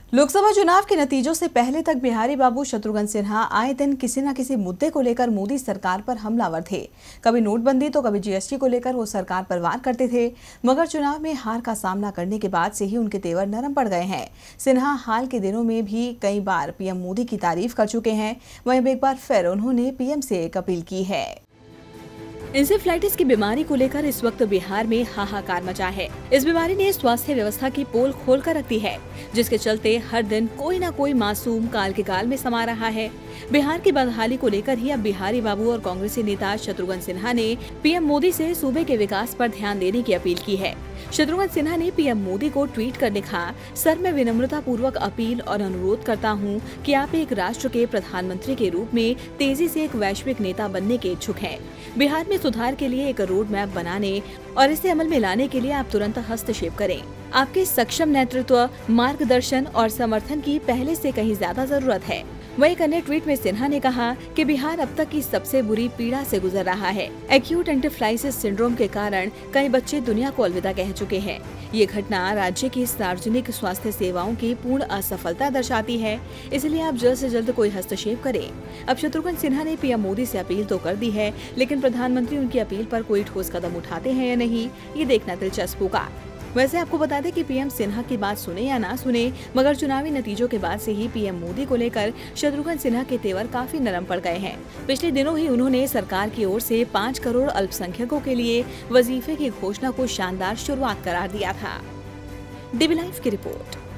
लोकसभा चुनाव के नतीजों से पहले तक बिहारी बाबू शत्रुघ्न सिन्हा आए दिन किसी न किसी मुद्दे को लेकर मोदी सरकार पर हमलावर थे। कभी नोटबंदी तो कभी जीएसटी को लेकर वो सरकार पर वार करते थे, मगर चुनाव में हार का सामना करने के बाद से ही उनके तेवर नरम पड़ गए हैं। सिन्हा हाल के दिनों में भी कई बार पीएम मोदी की तारीफ कर चुके हैं। वहीं एक बार फिर उन्होंने पीएम से एक अपील की है। इंसेफ्लाइटिस की बीमारी को लेकर इस वक्त बिहार में हाहाकार मचा है। इस बीमारी ने स्वास्थ्य व्यवस्था की पोल खोल कर रख दी है, जिसके चलते हर दिन कोई न कोई मासूम काल के गाल में समा रहा है। बिहार की बदहाली को लेकर ही अब बिहारी बाबू और कांग्रेसी नेता शत्रुघ्न सिन्हा ने पीएम मोदी से सूबे के विकास पर ध्यान देने की अपील की है। शत्रुघ्न सिन्हा ने पीएम मोदी को ट्वीट कर लिखा, सर मैं विनम्रता पूर्वक अपील और अनुरोध करता हूं कि आप एक राष्ट्र के प्रधानमंत्री के रूप में तेजी से एक वैश्विक नेता बनने के इच्छुक हैं। बिहार में सुधार के लिए एक रोड मैप बनाने और इसे अमल में लाने के लिए आप तुरंत हस्तक्षेप करें। आपके सक्षम नेतृत्व, मार्गदर्शन और समर्थन की पहले से कहीं ज्यादा जरूरत है। वहीं एक अन्य ट्वीट में सिन्हा ने कहा कि बिहार अब तक की सबसे बुरी पीड़ा से गुजर रहा है। एक्यूट एंसेफेलाइटिस सिंड्रोम के कारण कई बच्चे दुनिया को अलविदा कह चुके हैं। ये घटना राज्य की सार्वजनिक स्वास्थ्य सेवाओं की पूर्ण असफलता दर्शाती है, इसलिए आप जल्द से जल्द कोई हस्तक्षेप करें। अब शत्रुघ्न सिन्हा ने पीएम मोदी से अपील तो कर दी है, लेकिन प्रधानमंत्री उनकी अपील पर कोई ठोस कदम उठाते हैं या नहीं, ये देखना दिलचस्प होगा। वैसे आपको बता दें कि पीएम सिन्हा की बात सुने या ना सुने, मगर चुनावी नतीजों के बाद से ही पीएम मोदी को लेकर शत्रुघ्न सिन्हा के तेवर काफी नरम पड़ गए हैं। पिछले दिनों ही उन्होंने सरकार की ओर से 5 करोड़ अल्पसंख्यकों के लिए वजीफे की घोषणा को शानदार शुरुआत करार दिया था। डीबी लाइव की रिपोर्ट।